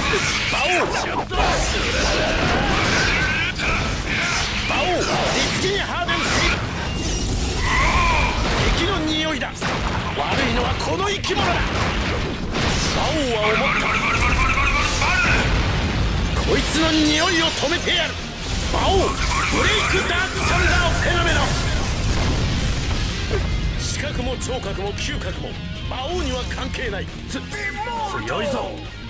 馬王ディスキンハーデンス敵の匂いだ。悪いのはこの生き物だ。馬王は思った。こいつの匂いを止めてやる。馬王ブレイクダークサンダーフェノメノ。視覚も聴覚も嗅覚も魔王には関係ない。強いぞ。